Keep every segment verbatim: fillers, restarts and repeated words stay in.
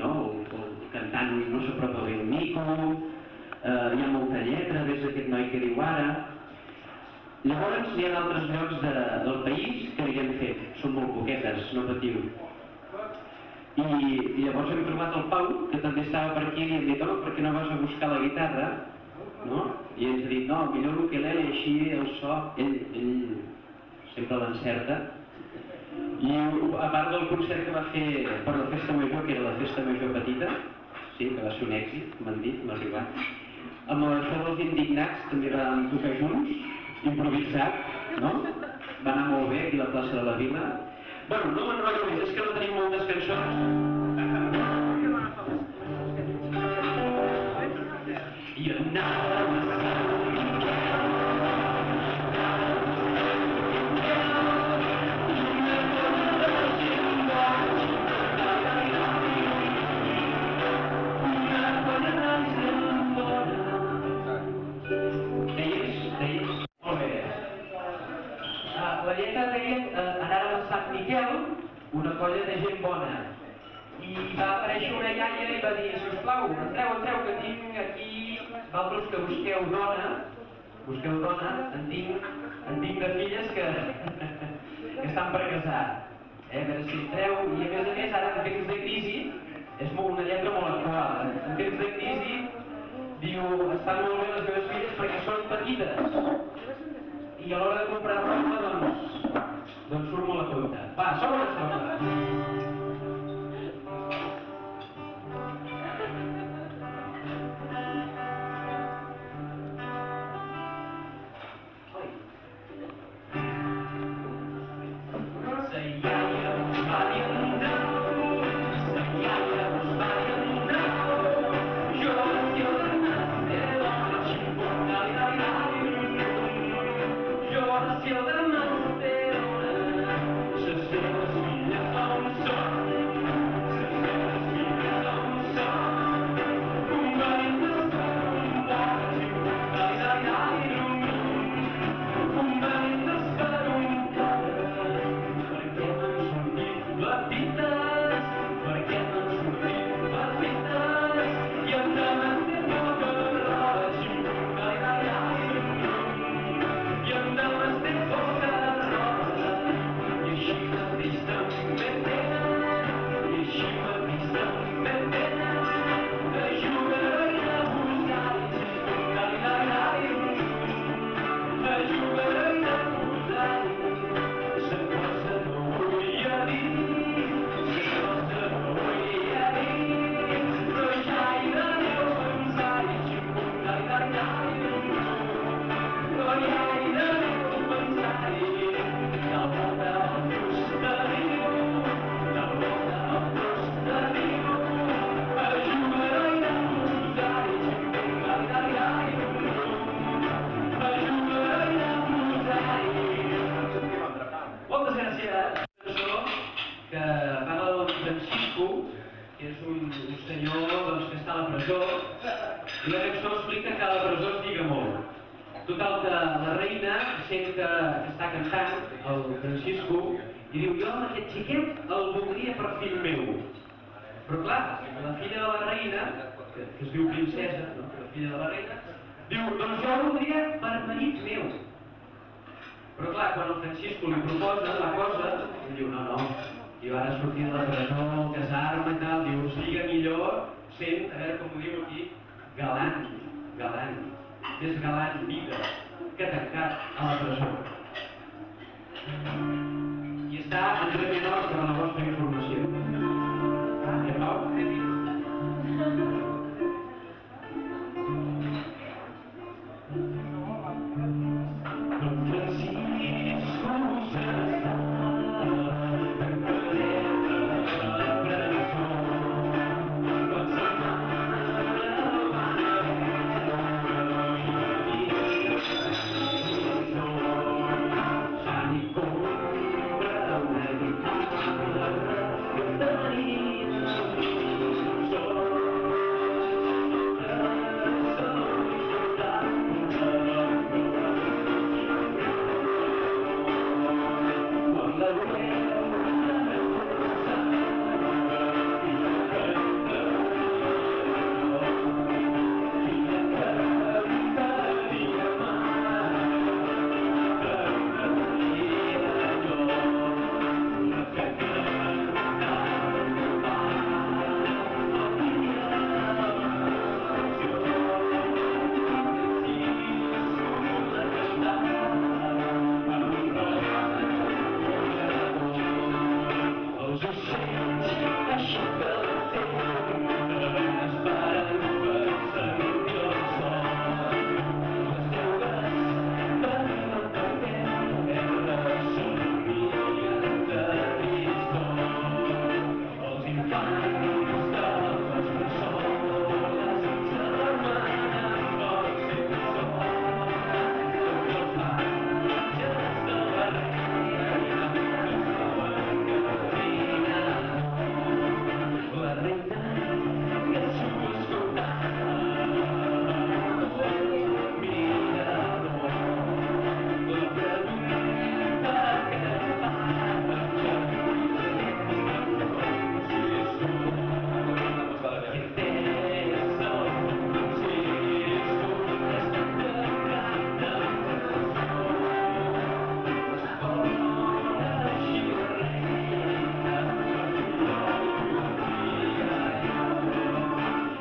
no? El cantant no s'apropa bé el micro, hi ha molta lletra, ves aquest noi que diu ara. Llavors hi ha d'altres llocs del país que li hem fet, són molt poquetes, no patiu. I llavors hem trobat el Pau, que també estava per aquí, i li hem dit, home, per què no vas a buscar la guitarra? I ens ha dit, no, millor l'ukelele, així el so, ell sempre l'encerta. I a part del concert que va fer per la festa major, que era la festa major petita, sí, que va ser un èxit, m'han dit, m'ha arribat, amb això dels Indignats també vam tocar junts, improvisat, no? Va anar molt bé aquí a la plaça de la Vila. Bueno, no m'enrotllo més, és que no tenim moltes cançons. I anava una colla de gent bona, i va aparèixer una iaia i va dir, sisplau, entreu, entreu, que tinc aquí, vosaltres que busqueu dona, busqueu dona, en tinc de filles que estan per casar. A veure si entreu, i a més a més, ara en temps de crisi, és una lletra molt actual, en temps de crisi, diu, estan molt bé les meves filles perquè són petites, i a l'hora de comprar roba, doncs, doncs surt molt a compte. Va, som una estona. I la cançó explica que a la presó es lliga molt. Total, que la reina sent que està cantant, el Francisco, i diu, jo aquest xiquet el voldria per fill meu. Però clar, la filla de la reina, que es diu princesa, la filla de la reina, diu, doncs jo el voldria per marit meu. Però clar, quan el Francisco li proposa la cosa, diu, no, no, jo ara sortir de la presó, casar-me i tal, diu, siga millor sent, a veure com ho diu aquí, galant, galant, més galant vida que tancat a la presó. I està en primer lloc per a la vostra informació. Ah, ja Pau? Thank you.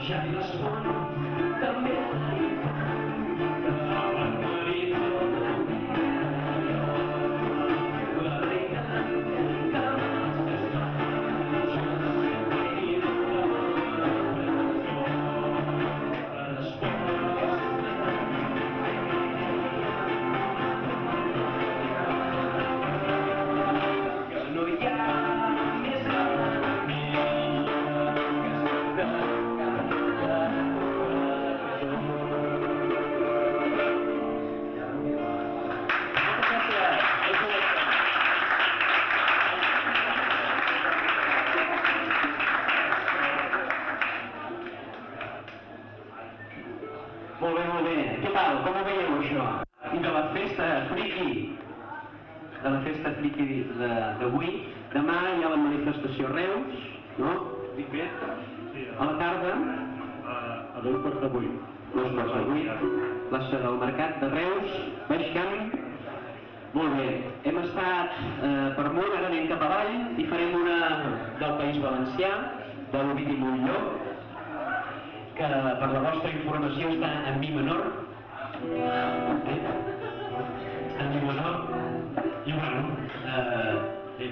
Molt bé, molt bé. Què tal? Com ho veieu, això? I de la festa friki, de la festa friki d'avui, demà hi ha la manifestació a Reus, no? Dic bé? A la tarda? A dos quarts de vuit. Dos quarts de vuit. Plaça del Mercat de Reus, Baix Camp. Molt bé. Hem estat per amunt, ara anem cap avall i farem una del País Valencià, de l'Ovidi Montllor, que per la vostra informació està en mi menor, eh? en mi menor, i bueno, eh, sí.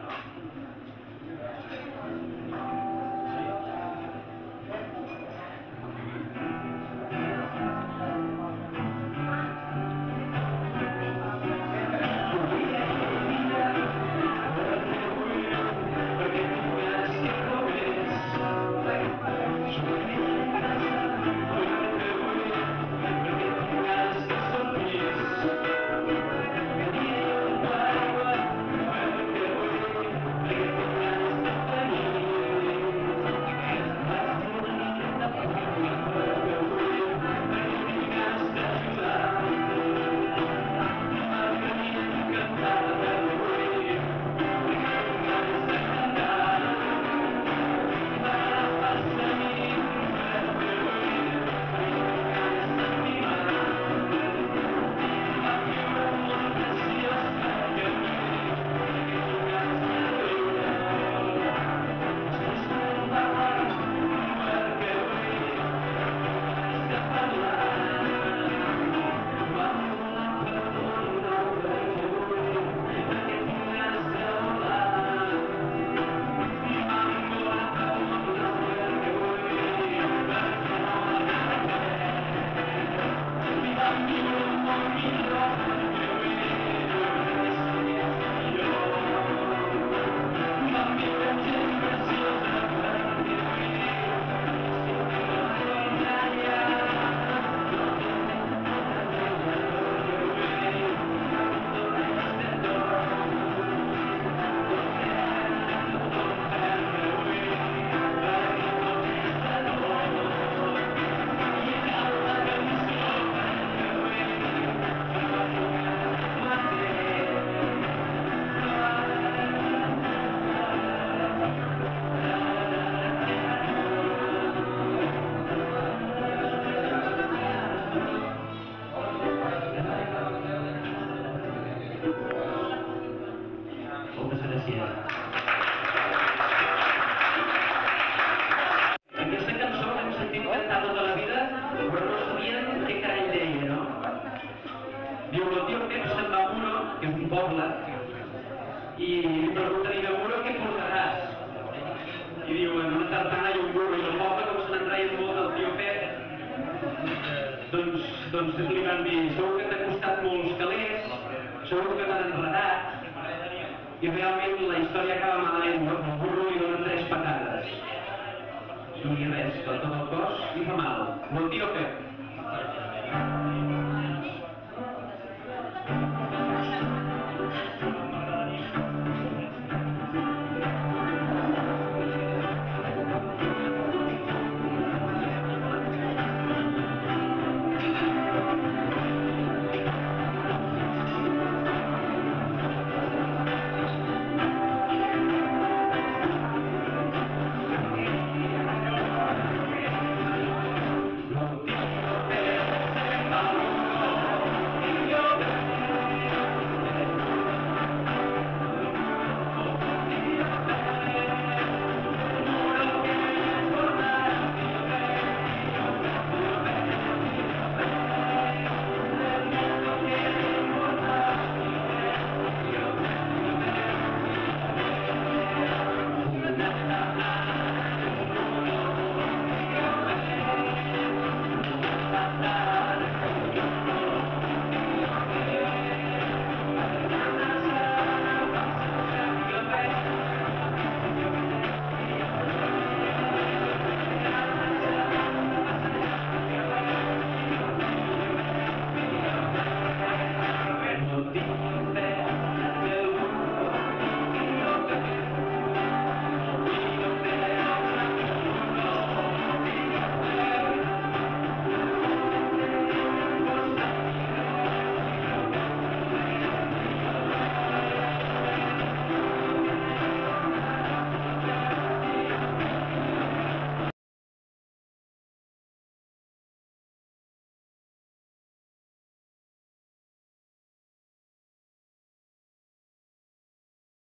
I li pregunta a Inauguro què portaràs? I diu, en una tartana i un burro, i el poble com se n'en traien molt del tio Pep, doncs, doncs li van dir, segur que t'ha costat molts calés, segur que t'han enredat, i realment la història acaba malament, no? El burro li dona tres patades. No hi ha res, per tot el cos li fa mal. Bon tio Pep.